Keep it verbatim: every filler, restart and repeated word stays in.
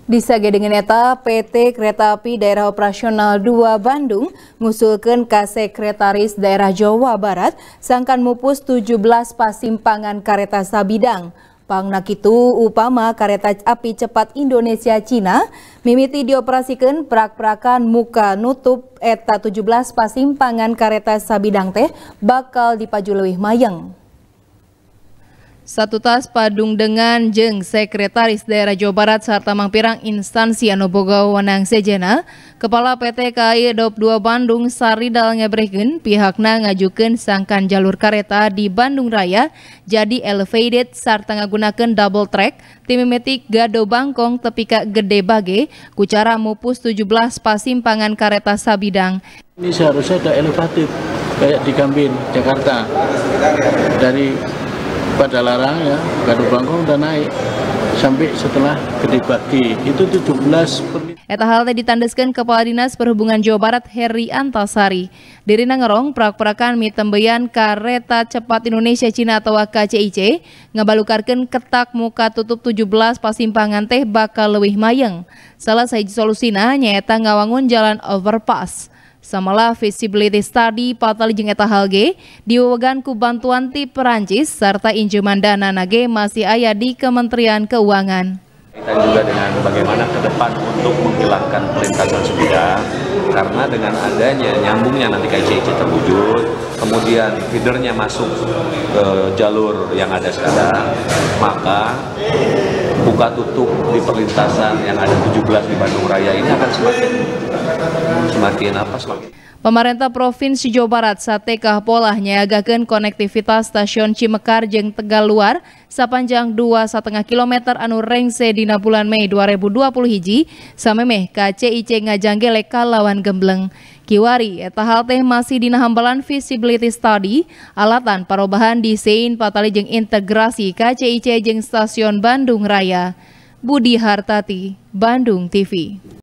Disage dengan eta P T Kereta Api Daerah Operasional dua Bandung ngusulkeun ka Sekretaris Daerah Jawa Barat sangkan mupus tujuh belas pasimpangan kareta sabidang. Pangna kitu upama kareta api cepat Indonesia Cina mimiti dioperasikeun prak-prakan muka nutup eta tujuh belas pasimpangan kareta sabidang teh bakal dipaju leuwih mayeng. Satu tas padung dengan jeung Sekretaris Daerah Jawa Barat serta mangpirang instansi anu boga wewenang sejena, Kepala P T K A I Daop dua Bandung Saridal ngebrehkeun pihakna ngajukeun sangkan jalur kareta di Bandung Raya jadi elevated sarta ngagunakeun double track timimetik Gado Bangkong tepi ka Gede Bage ku cara mupus tujuh belas pasimpangan kareta sabidang. Ini seharusnya ada elevated kayak di Gambir, Jakarta. Dari pada larang ya, Gado Bangkong udah naik sampai setelah Gede Bage itu tujuh belas. Eta hal teh ditandeskeun Kepala Dinas Perhubungan Jawa Barat Heri Antasari. Dirina ngerong prak-prakan mitembeyan kareta cepat Indonesia Cina atau K C I C ngabalukarkeun ketak muka tutup tujuh belas pasimpangan teh bakal leuwih mayeng. Salah sahiji solusina nyaeta ngawangun jalan overpass. Samalah visibility study patali jeung eta hal ge diwewegan ku bantuan ti Perancis serta injeman dana nage masih aya di Kementerian Keuangan. Dan juga dengan bagaimana ke depan untuk menghilangkan perlintasan sebidang, karena dengan adanya nyambungnya nanti K C I C terwujud, kemudian feedernya masuk ke jalur yang ada sekarang, maka buka tutup di perlintasan yang ada tujuh belas di Bandung Raya ini akan semakin semakin apa semakin Pemerintah Provinsi Jawa Barat satekah polah nyiagakeun konektivitas stasiun Cimekar jeung Tegaluar sapanjang dua koma lima kilometer anu rengse dina bulan Mei dua ribu dua puluh hiji samemeh K C I C ngajangge kalawan gembleng. Kiwari eta hal teh masih dina hambalan visibility study alatan parobahan desain patali jeung integrasi K C I C jeung stasiun Bandung Raya. Budi Hartati, Bandung T V.